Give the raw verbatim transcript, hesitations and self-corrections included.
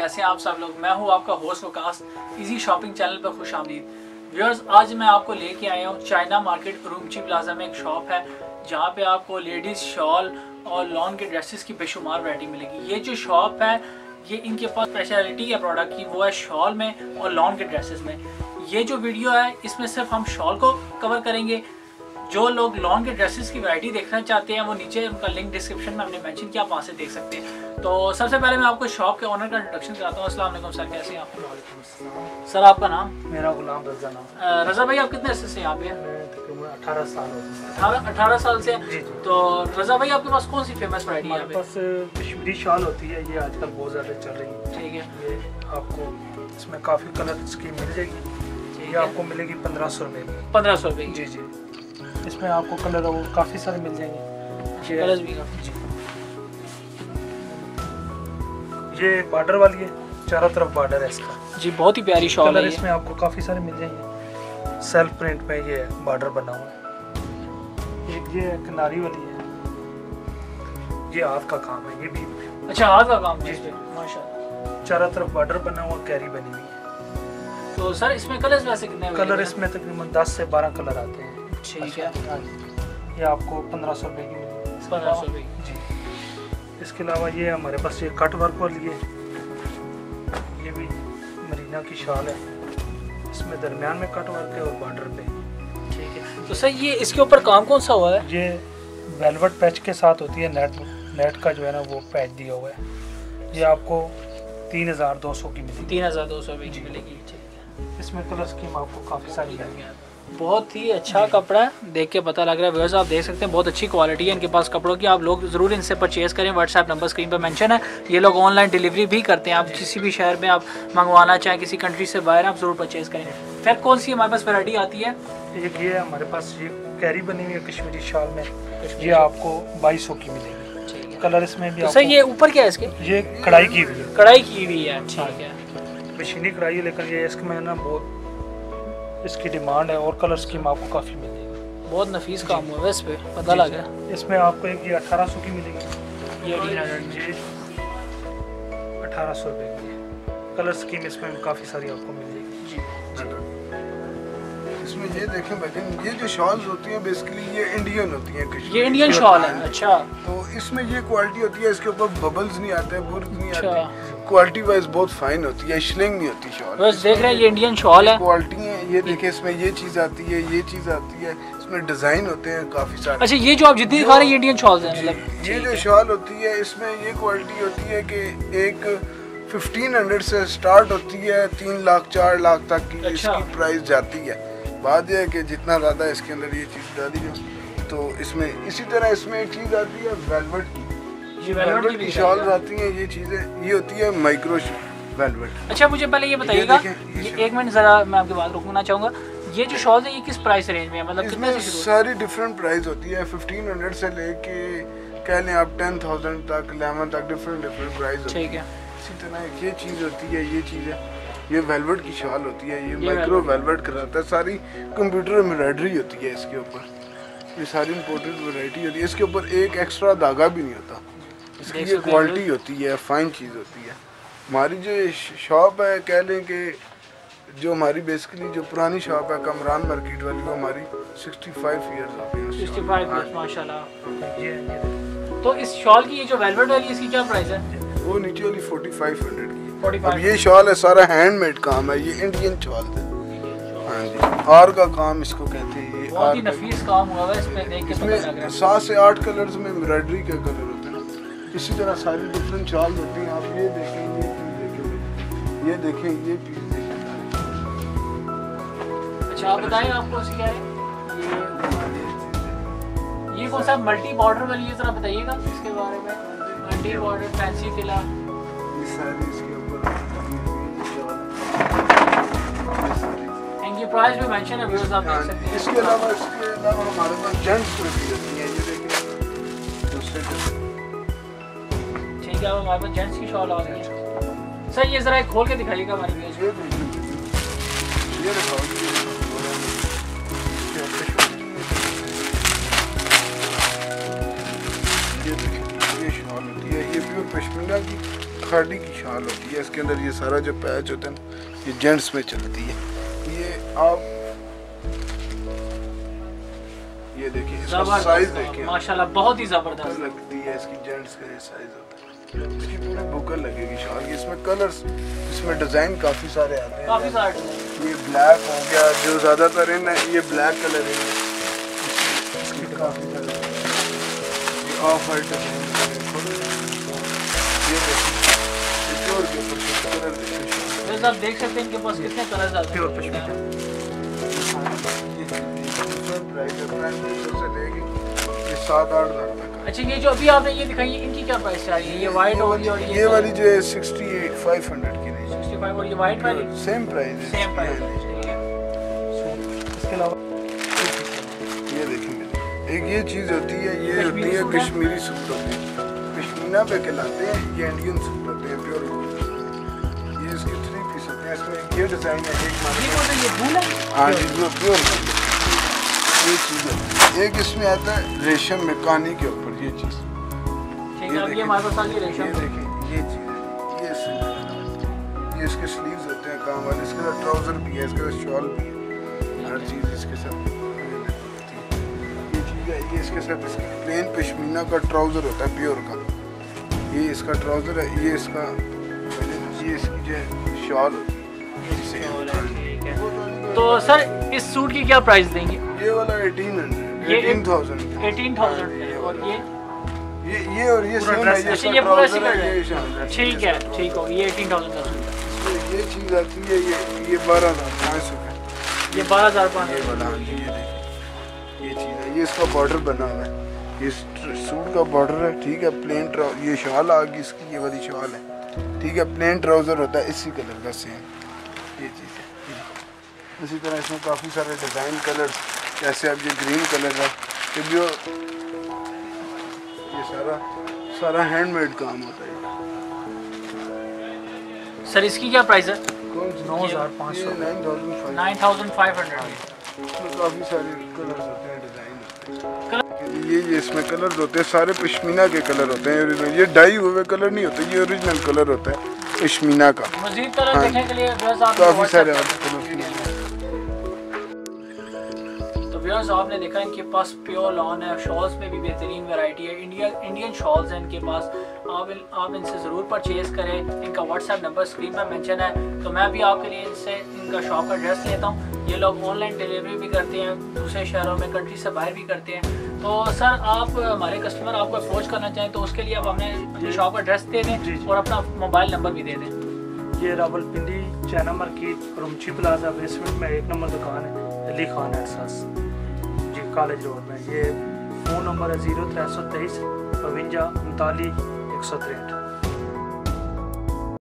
कैसे हैं आप सब लोग। मैं हूं आपका host Waqas, easy shopping channel पर खुश आमदीद। व्यूअर्स, आज मैं आपको लेके आया हूं चाइना मार्केट उरूमची प्लाजा में एक शॉप है जहां पे आपको लेडीज़ शॉल और लॉन के ड्रेसेस की बेशुमार वैरायटी मिलेगी। ये जो शॉप है ये इनके पास स्पेशलिटी है प्रोडक्ट की, वो है शॉल में और लॉन के ड्रेसेस में। ये जो वीडियो है इसमें सिर्फ हम शॉल को कवर करेंगे। जो लोग लॉन के ड्रेसेस की वैरायटी देखना चाहते हैं वो नीचे उनका लिंक डिस्क्रिप्शन में हमने मेंशन किया, आप वहाँ से देख सकते हैं। तो सबसे पहले मैं आपको शॉप के ओनर का इंट्रोडक्शन कराता हूँ। अस्सलाम वालेकुम सर, कैसे हैं आप? सर आपका नाम? मेरा गुलाम रजा नाम। रजा भाई, आप कितने अर्से से यहाँ पे हैं? तकरीबन अठारह साल हो गए। अठारह अठारह साल से? जी जी। तो रजा भाई, आपके पास कौन सी फेमस वैरायटी है? हमारे पास कश्मीरी शॉल होती है, ये आजकल बहुत ज़्यादा चल रही है। ठीक है। ये आपको इसमें काफ़ी कलर की मिल जाएगी। ये आपको मिलेगी पंद्रह सौ रुपये की। पंद्रह सौ रुपये? जी जी। इसमें आपको कलर और काफ़ी सारे मिल जाएंगे। कलर्स भी काफ़ी। जी। ये बॉर्डर वाली है, चारों तरफ बॉर्डर है इसका। जी, बहुत ही प्यारी शॉल है। कलर इसमें आपको काफ़ी सारे मिल जाएंगे। सेल्फ प्रिंट में ये बॉर्डर बना हुआ है। एक ये किनारी वाली है, ये हाथ का काम है। ये भी अच्छा, हाथ का काम? जी जी, माशाल्लाह। चारों तरफ बॉर्डर बना हुआ, कैरी बनी हुई है। तो सर इसमें कलर्स वैसे कितने? कलर इसमें तकरीबन दस से बारह कलर आते हैं। ठीक है। ये आपको पंद्रह सौ रुपये की मिलेगी। पंद्रह सौ रुपये जी। इसके अलावा ये हमारे पास ये कट वर्क वाली है, ये भी मरीना की शॉल है। इसमें दरमियान में कट वर्क है और बॉर्डर पे। ठीक है। तो सर ये इसके ऊपर काम कौन सा हुआ है? ये वेलवेट पैच के साथ होती है, नेट नेट का जो है ना वो पैच दिया हुआ है। ये आपको तीन हज़ार दो सौ की मिलेगी। तीन हज़ार दो सौ रुपये की मिलेगी। ठीक है। इसमें कलर स्कीम आपको काफ़ी सारी मिलेगी। बहुत ही अच्छा कपड़ा है, देख के पता लग रहा है। व्यूअर्स, आप देख सकते हैं बहुत अच्छी क्वालिटी है इनके पास कपड़ों की। आप लोग ज़रूर इनसे परचेज़ करें। व्हाट्सएप नंबर स्क्रीन पर मेंशन है। ये लोग ऑनलाइन डिलीवरी भी करते हैं। आप किसी भी शहर में आप मंगवाना चाहें, किसी कंट्री से बाहर, आप ज़रूर परचेज़ करें। फिर कौन सी हमारे पास वैरायटी आती है? एक ये हमारे पास ये कैरी बनी हुई है कश्मीरी शॉल में, ये आपको बाईस सौ की मिलेगी। कलर इसमें भी। तो सर ये ऊपर क्या है इसके? ये कढ़ाई की हुई है। कढ़ाई की हुई है। ठीक है। मशीनी कढ़ाई है, लेकिन ये इसमें ना बहुत इसकी डिमांड है और कलर स्कीम आपको काफ़ी मिलेगी। बहुत नफीस काम हुआ है इस पे, पता लग गया। इसमें आपको एक ये अठारह सौ की मिलेगी। ये अठारह सौ रुपये की कलर स्कीम इसमें काफ़ी सारी आपको मिल जाएगी। जी जी। इसमें ये देखें भाई, ये जो शॉल्स होती हैं बेसिकली ये इंडियन होती हैं। ये इंडियन शॉल है? अच्छा। तो इसमें ये क्वालिटी होती है, इसके ऊपर बबल्स नहीं आते, बुर्ज नहीं अच्छा। आती। क्वालिटी वाइज बहुत फाइन होती है, श्लिंग नहीं होती शॉल। बस देख रहे हैं, ये इंडियन शॉल है। क्वालिटी है। ये देखें, इसमें ये चीज़ आती है, ये चीज़ आती है, इसमें डिज़ाइन होते हैं काफ़ी सारे। अच्छा, ये जो आप जितनी दिखा रहे हैं ये इंडियन शॉल्स हैं? मतलब ये जो शॉल होती है इसमें ये क्वालिटी होती है कि एक फिफ्टीन हंड्रेड से स्टार्ट होती है, तीन लाख चार लाख तक की इसकी प्राइस जाती है। बात यह है कि जितना ज़्यादा इसके अंदर ये चीज़ डाली जाए तो इसमें इसी तरह इसमें एक चीज़ आती है वेलवेट की। ये वेलवेट की शॉल आती हैं, ये चीज़ें ये होती है माइक्रो वेलवेट। अच्छा, मुझे पहले ये बताइएगा, ये एक मिनट ज़रा मैं आपकी बात रोकना चाहूँगा। ये जो शॉल है ये किस प्राइस रेंज में है? मतलब कितने से शुरू? सारी डिफरेंट प्राइस होती है, फिफ्टीन हंड्रेड से लेके कह लें आप टेन थाउजेंड तक, इलेवन तक, डिफरेंट डिफरेंट प्राइस। ठीक है। इसी तरह ये चीज़ होती है, ये चीज़ है, ये वेलवेट की शॉल होती है, ये, ये माइक्रो वेलवेट कराता है। सारी कंप्यूटर एम्ब्रॉयडरी होती है इसके ऊपर। ये सारी इम्पोर्टेड वैरायटी होती है। इसके ऊपर एक एक्स्ट्रा धागा भी नहीं होता। इसकी ये क्वालिटी होती है, फाइन चीज़ होती है। हमारी जो शॉप है, कह लें कि जो हमारी बेसिकली जो पुरानी शॉप है कमरान मार्केट वाली, वो हमारी सिक्सटी फाइव ईयर्स हो गए। सिक्सटी फाइव ईयर्स, माशाल्लाह। ये तो इस शॉल की ये जो वेलवेट वाली इसकी क्या प्राइस है? वो नीचे वाली फोर्टी फाइव हंड्रेड की। अब ये शॉल है सारा हैंडमेड काम है, ये इंडियन शॉल है। हाँ जी, आर का काम इसको कहते हैं। ये बहुत ही नफीस काम हुआ है इस पे, देख के पता लग रहा है। सात से आठ कलर्स में एम्ब्रॉयडरी के कलर होते हैं। इसी तरह सारी डिफरेंट शॉल होती हैं। आप ये देखें, ये चीज़ देखें, ये देखें, ये चीज़ देखें। अच्छा, आप बताएं आपको क्या है ये ये कौन सा मल्टी बॉर्डर वाली है, जरा बताइएगा इसके बारे में। मल्टी बॉर्डर फैंसी किला, ये सारी इसके ऊपर इनकी प्राइस भी मेंशन है, व्यूअर्स आप देख सकते हैं। इसके अलावा इसके अलावा हमारे पास जेंट्स में भी होती है, ये देखिए दूसरे। ठीक है, अब हमारे पास जेंट्स की शॉल आ गई है। सर ये जरा खोल के दिखाइएगा हमारी व्यूअर्स को। ये दिखाओ, ये देखिए, ये शॉल होती है, ये प्योर पश्मीना की खाड़ी की शाल होती है। इसके अंदर ये सारा जो पैच होता है ना, ये जेंट्स में चलती है। ये आप ये देखिए, इसका साइज देखिए माशाल्लाह, बहुत ही जबरदस्त लगती है। इसकी जेंट्स का ये साइज होता है। इसकी पूरी बुकल लगेगी शाल की। इसमें कलर्स, इसमें डिजाइन काफी सारे आते हैं, काफी सारे डिजाइन। ये ब्लैक हो गया, जो ज्यादातर है ना ये ब्लैक कलर है। इसकी काफी सारे ऑफ वाइट डिजाइन, ये देखिए प्योर के ऊपर कलर देखिए। वैसे आप देख सकते हैं इनके पास कितने कलर्स आते हैं। प्योर पश्मीना से लेगी ये सात आठ हज़ार तक। अच्छा, ये जो अभी आपने ये दिखाई है, इनकी क्या प्राइस आ रही है? ये वाइट होगी और ये ये वाली जो है सिक्सटी एट फाइव हंड्रेड की नहीं, सिक्सटी फाइव, और ये वाइट वाली सेम प्राइस है। सेम प्राइस है। इसके अलावा ये देखेंगे, एक ये चीज़ होती है, ये होती है कश्मीरी सूट होती है, पश्मीना पे कहलाते हैं। ये इंडियन सूट होते हैं प्योर। ये इसके थ्री पीस होते हैं। इसमें ये डिज़ाइन है, एक ये वूलन, हाँ जी जो प्योर ये चीज़ है। एक इसमें आता है रेशम में कानी के ऊपर ये चीज़। ठीक है, अब ये हमारे पास आ गई रेशम। ये देखिए ये चीज़ है, ये इसमें ये इसके स्लीव्स होते हैं काम वाले। इसके साथ ट्राउज़र भी है, इसके साथ शॉल भी है, हर चीज़ इसके साथ ये चीज़ है। ये इसके साथ इसकी प्लेन पश्मीना का ट्राउज़र होता है प्योर का। ये इसका ट्राउज़र है, ये इसका ये इसकी जो है शॉल। तो सर इस सूट की क्या प्राइस देंगे? ये वाला एटीन हंड्रेड, ये एटीन थाउजेंड एटीन थाउजेंड है। और ये ये ये और ये सेम है। ये अच्छा, ये पूरा ट्राउज़र है, ये शाल है। ठीक है, ठीक होगी। ये एटीन थाउजेंड का सूट है। ये चीज़ आती है, ये ये बारह हज़ार पाँच सौ का। ये बारह हज़ार पाँच ये वाला ये देखिए, ये चीज़ है। ये इसका बॉर्डर बना हुआ है, ये सूट का बॉर्डर है। ठीक है, प्लेन ट्राउ ये शॉल आ गई इसकी, ये वाली शॉल है। ठीक है, प्लेन ट्राउज़र होता है इसी कलर का सेम, ये चीज़ है। इसी तरह इसमें काफ़ी सारे डिज़ाइन कलर्स, जैसे अब ये ग्रीन कलर है, ये जो ये सारा सारा हैंडमेड काम होता है। सर इसकी क्या प्राइस है? कौन सी? नौ हज़ार पाँच सौ nine thousand five nine thousand five hundred. इसमें काफ़ी सारे कलर्स होते हैं, डिज़ाइन होते हैं। ये ये इसमें कलर्स होते हैं, सारे पश्मीना के कलर होते हैं ओरिजिनल। ये डाई हुए कलर नहीं होते, ये ओरिजिनल कलर होता है पश्मीना का। मज़ीद कलर हाँ, देखने के लिए काफ़ी सारे कलर। व्यूअर्स आपने देखा इनके पास प्योर लॉन है, शॉल्स में भी बेहतरीन वैरायटी है। इंडिया इंडियन शॉल्स हैं इनके पास। आप इन, आप इनसे ज़रूर परचेज़ करें। इनका व्हाट्सएप नंबर स्क्रीन पर मेंशन है। तो मैं भी आपके लिए इनसे इनका शॉप एड्रेस लेता हूँ। ये लोग ऑनलाइन डिलीवरी भी करते हैं, दूसरे शहरों में, कंट्री से बाहर भी करते हैं। तो सर आप हमारे कस्टमर आपको अप्रोच करना चाहें तो उसके लिए आप हमें अपनी शॉप एड्रेस दे दें और अपना मोबाइल नंबर भी दे दें। ये Rawalpindi China market Urumqi plaza basement में एक नंबर दुकान है, अली खान एहसास जी, कॉलेज रोड में। ये फ़ोन नंबर है जीरो त्रै सौ तेईस बवंजा उनतालीस एक सौ तिरठ।